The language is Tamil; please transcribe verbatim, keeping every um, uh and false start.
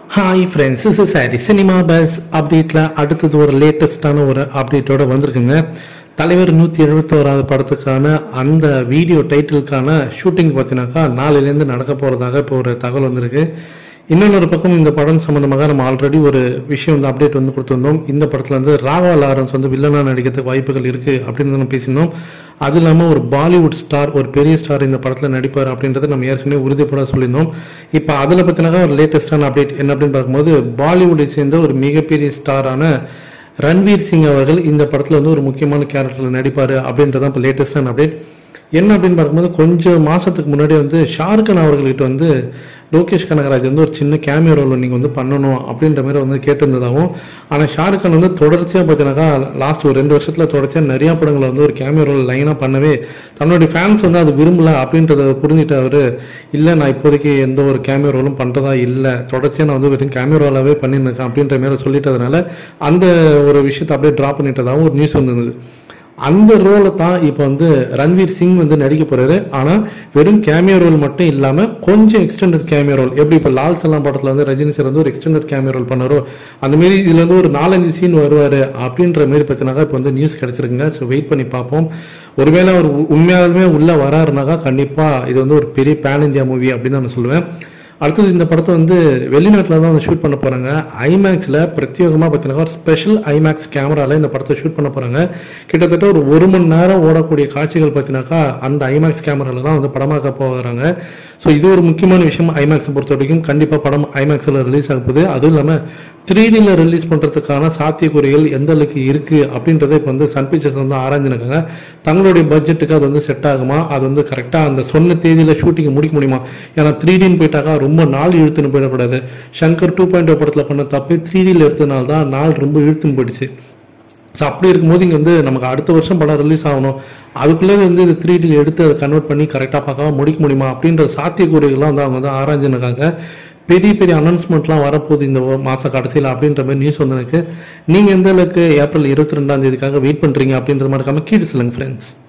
Hi friends, this is Harry. Cinema buzz அப்டேட்டில் அடுத்தது ஒரு லேட்டஸ்டான ஒரு அப்டேட்டோட வந்திருக்குங்க. தலைவர் நூற்றி எழுபத்தோராவது படத்துக்கான அந்த வீடியோ டைட்டிலுக்கான ஷூட்டிங் பார்த்தீங்கன்னாக்கா நாளையிலேருந்து நடக்க போகிறதாக இப்போ ஒரு தகவல் வந்திருக்கு. இன்னொரு பக்கம் இந்த படம் சம்மந்தமாக நம்ம ஆல்ரெடி ஒரு விஷயம் வந்து அப்டேட் வந்து கொடுத்துருந்தோம். இந்த படத்தில் வந்து ராகவா லாரன்ஸ் வந்து வில்லனாக நடிக்கிறதுக்கு வாய்ப்புகள் இருக்குது அப்படின்னு நம்ம பேசியிருந்தோம். அது இல்லாமல் ஒரு பாலிவுட் ஸ்டார், ஒரு பெரிய ஸ்டார் இந்த படத்தில் நடிப்பார் அப்படின்றத நம்ம ஏற்கனவே உறுதிப்பட சொல்லியிருந்தோம். இப்போ அதில் பார்த்தினாக்கா ஒரு லேட்டஸ்டான அப்டேட் என்ன அப்படின்னு பார்க்கும்போது, பாலிவுட்டை சேர்ந்த ஒரு மிகப்பெரிய ஸ்டாரான ரன்வீர் சிங் அவர்கள் இந்த படத்தில் வந்து ஒரு முக்கியமான கேரக்டரில் நடிப்பார் அப்படின்றதான் இப்போ லேட்டஸ்டான அப்டேட். என்ன அப்படின்னு பார்க்கும்போது, கொஞ்சம் மாதத்துக்கு முன்னாடி வந்து ஷாருக்கான் அவர்கள்கிட்ட வந்து லோகேஷ் கனகராஜ் வந்து ஒரு சின்ன கேமியோ ரோல் நீங்கள் வந்து பண்ணணும் அப்படின்ற மாதிரி வந்து கேட்டிருந்ததாகவும், ஆனால் ஷாருக்கான் வந்து தொடர்ச்சியாக பார்த்தீங்கன்னாக்கா லாஸ்ட் ஒரு ரெண்டு வருஷத்தில் தொடர்ச்சியாக நிறையா படங்களை வந்து ஒரு கேமியோ ரோல் லைனாக பண்ணவே தன்னுடைய ஃபேன்ஸ் வந்து அது விரும்பல அப்படின்றத புரிஞ்சுட்டு அவர், இல்லை நான் இப்போதைக்கு எந்த ஒரு கேமியோ ரோலும் பண்ணுறதா இல்லை, தொடர்ச்சியாக நான் வந்து வெறும் கேமியோ ரோலாகவே பண்ணியிருக்கேன் அப்படின்ற மாதிரி சொல்லிட்டதுனால அந்த ஒரு விஷயத்தை அப்படியே ட்ராப் பண்ணிட்டதாகவும் ஒரு நியூஸ் வந்திருந்தது. அந்த ரோலை தான் இப்போ வந்து ரன்வீர் சிங் வந்து நடிக்க போறாரு. ஆனால் வெறும் கேமியோ ரோல் மட்டும் இல்லாமல் கொஞ்சம் எக்ஸ்டெண்டட் கேமியோ ரோல், எப்படி இப்போ லால் சலாம் படத்தில் வந்து ரஜினி சார் வந்து ஒரு எக்ஸ்டெண்டட் கேமியோ ரோல் பண்ணாரோ அந்த மாரி இதுல இருந்து ஒரு நாலஞ்சு சீன் வருவார் அப்படின்ற மாரி பார்த்தீங்கன்னா இப்போ வந்து நியூஸ் கிடைச்சிருக்குங்க. ஸோ வெயிட் பண்ணி பார்ப்போம். ஒருவேளை அவர் உண்மையாலுமே உள்ள வராருனாக்கா கண்டிப்பாக இது வந்து ஒரு பெரிய பேன் இந்தியா மூவி அப்படின்னு நான் சொல்லுவேன். அடுத்தது இந்த படத்தை வந்து வெளிநாட்டில் தான் வந்து ஷூட் பண்ண போகிறாங்க. ஐமேக்ஸில் பிரத்யேகமாக பார்த்தீங்கன்னா ஒரு ஸ்பெஷல் ஐமேக்ஸ் கேமராவில் இந்த படத்தை ஷூட் பண்ண போகிறாங்க. கிட்டத்தட்ட ஒரு ஒரு மணி நேரம் ஓடக்கூடிய காட்சிகள் பார்த்தீங்கன்னாக்கா அந்த ஐமேக்ஸ் கேமராவில் தான் வந்து படமாக்க போகிறாங்க. ஸோ இது ஒரு முக்கியமான விஷயம். ஐமேக்ஸை பொறுத்த வரைக்கும் கண்டிப்பாக படம் ஐமேக்ஸில் ரிலீஸ் ஆக போகுது. அதுவும் இல்லாமல் த்ரீ டியில் ரிலீஸ் பண்ணுறதுக்கான சாத்தியக்கூறுகள் எந்த அளவுக்கு இருக்குது அப்படின்றத இப்போ வந்து சன் பிக்சர்ஸ் வந்து ஆராய்ஞ்சிருக்காங்க. தங்களுடைய பட்ஜெட்டுக்கு அது வந்து செட் ஆகுமா, அது வந்து கரெக்டாக அந்த சொன்ன தேதியில் ஷூட்டிங் முடிக்க முடியுமா. ஏன்னா த்ரீ டின்னு போயிட்டாக்கா ரொம்ப நாள் இழுத்துன்னு போயிடக்கூடாது. ஷங்கர் டூ பாயிண்ட் படத்தில் பண்ண தப்பு த்ரீ டியில் எடுத்ததுனால தான் நாள் ரொம்ப இழுத்துன்னு போயிடுச்சு. ஸோ அப்படி இருக்கும்போது இங்கே வந்து நமக்கு அடுத்த வருஷம் படம் ரிலீஸ் ஆகணும், அதுக்குள்ளே வந்து இது த்ரீ டியில் எடுத்து அதை கன்வெர்ட் பண்ணி கரெக்டாக பார்க்காம முடிக்க முடியுமா அப்படின்ற சாத்தியக்கூறுகள்லாம் வந்து அவங்க வந்து ஆராய்ஞ்சிருக்காங்க. பெரிய பெரிய அனௌன்ஸ்மெண்ட்லாம் வரப்போகுது இந்த மாத கடைசியில் அப்படின்ற மாதிரி நியூஸ் வந்து எனக்கு. நீங்கள் எந்த அளவுக்கு ஏப்ரல் இருபத்தி ரெண்டாம் தேதிக்காக வெயிட் பண்ணுறீங்க அப்படின்ற மாதிரி கீழே சொல்லுங்கள் ஃப்ரெண்ட்ஸ்.